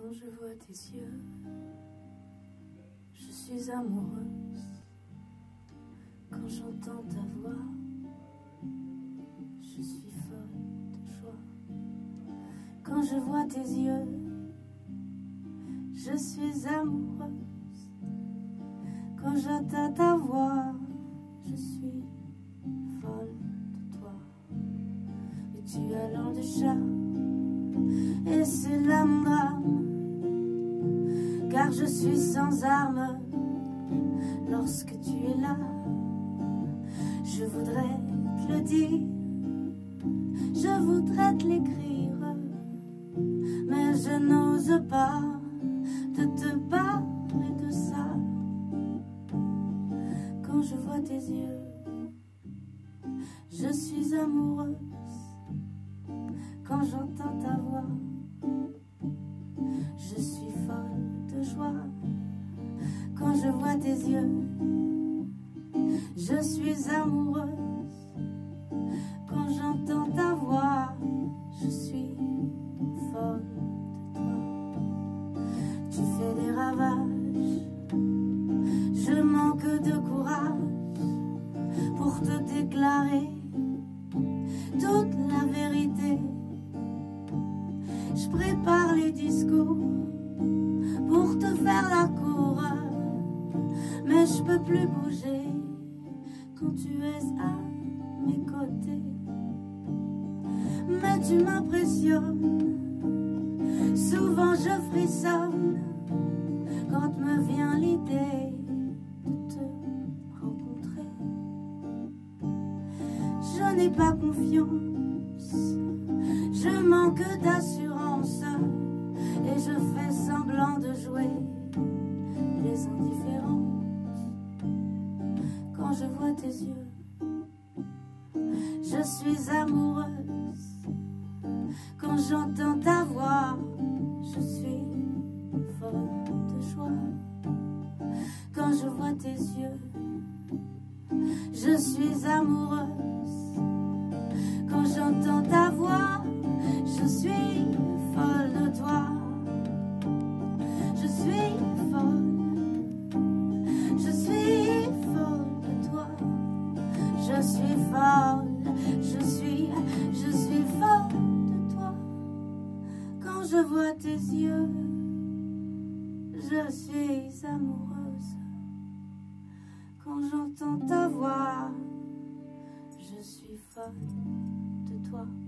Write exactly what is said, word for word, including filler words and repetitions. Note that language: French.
Quand je vois tes yeux, je suis amoureuse. Quand j'entends ta voix, je suis folle de joie. Quand je vois tes yeux, je suis amoureuse. Quand j'entends ta voix, je suis folle de toi. Et tu as l'air de chat, et c'est là mon drame, car je suis sans armes lorsque tu es là. Je voudrais te le dire, je voudrais te l'écrire, mais je n'ose pas de te parler de ça. Quand je vois tes yeux, je suis amoureuse. Quand j'entends ta voix, je suis folle de joie. Quand je vois tes yeux, je suis amoureuse. Quand j'entends ta voix, je suis folle de toi. Tu fais des ravages, je manque de courage pour te déclarer toute la vérité. Je prépare les discours pour te faire la cour, mais je peux plus bouger quand tu es à mes côtés. Mais tu m'impressionnes, souvent je frissonne quand me vient l'idée de te rencontrer. Je n'ai pas confiance, je manque d'assurance, et je fais semblant de jouer les indifférences. Quand je vois tes yeux, je suis amoureuse. Quand j'entends ta voix, je suis folle de joie. Quand je vois tes yeux, je suis amoureuse. Quand j'entends ta voix, je suis folle de toi. Je suis folle, je suis folle de toi. Je suis folle, je suis, je suis folle de toi. Quand je vois tes yeux, je suis amoureuse. Quand j'entends ta voix, je suis folle de toi.